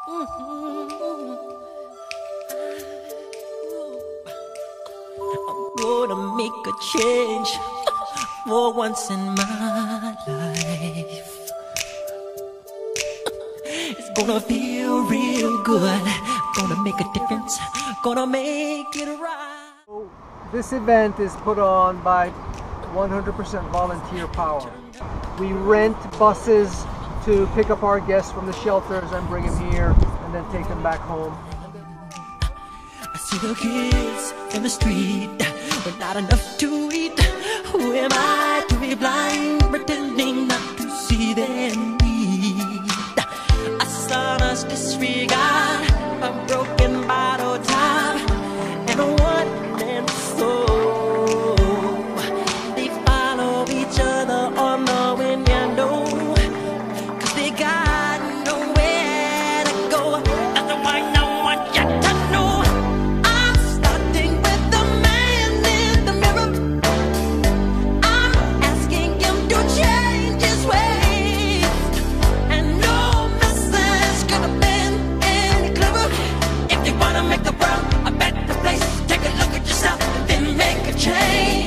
I'm gonna make a change for once in my life. It's gonna feel real good. Gonna make a difference. Gonna make it right. This event is put on by 100% volunteer power. We rent buses to pick up our guests from the shelters and bring them here and then take them back home. I see the kids in the street, but not enough to eat. Who am I to be blind, pretending not to see their need? A son's disregard, a broken bottle top, and a one-man soul. They follow each other on the window, 'cause they got nowhere to go. That's why no one got to know. I'm starting with the man in the mirror. I'm asking him to change his ways, and no message could have been any clearer. If you wanna make the world a better place, take a look at yourself, then make a change.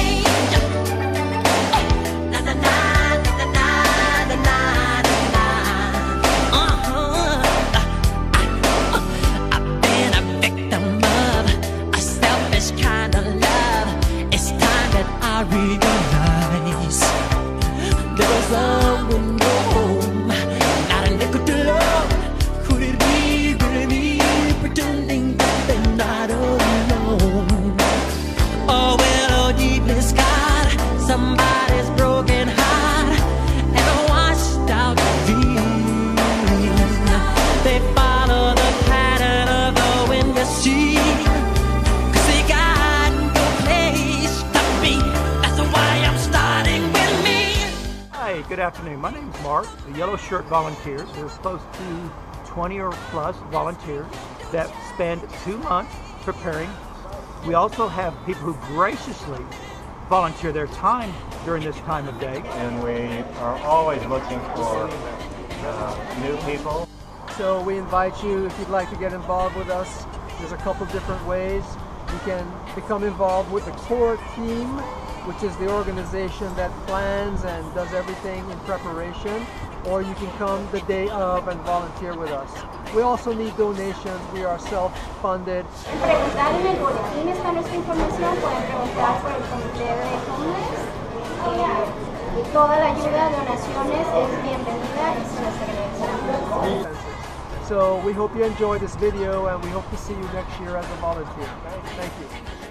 Na na na na na na na na. I've been a victim of a selfish kind of love. It's time that I realize there was someone home, not a nickel to love. Could it be really me, pretending that they're not alone? Oh well, deep in God, somebody's broken heart and a washed out dream. They follow the pattern of the wind, you see, 'cause they got no place to be. That's why I'm starting with me. Hi, good afternoon. My name is Mark, the Yellow Shirt Volunteers. There's close to 20 or plus volunteers that spend 2 months preparing. We also have people who graciously volunteer their time during this time of day. And we are always looking for new people. So we invite you, if you'd like to get involved with us, there's a couple different ways. You can become involved with the core team, which is the organization that plans and does everything in preparation, or you can come the day of and volunteer with us. We also need donations. We are self-funded. Preguntar en el boletín está nuestra información, pueden preguntar por el comité de homeless y toda la ayuda, donaciones es bienvenida y se les agradece. So we hope you enjoyed this video and we hope to see you next year as a volunteer. Thank you.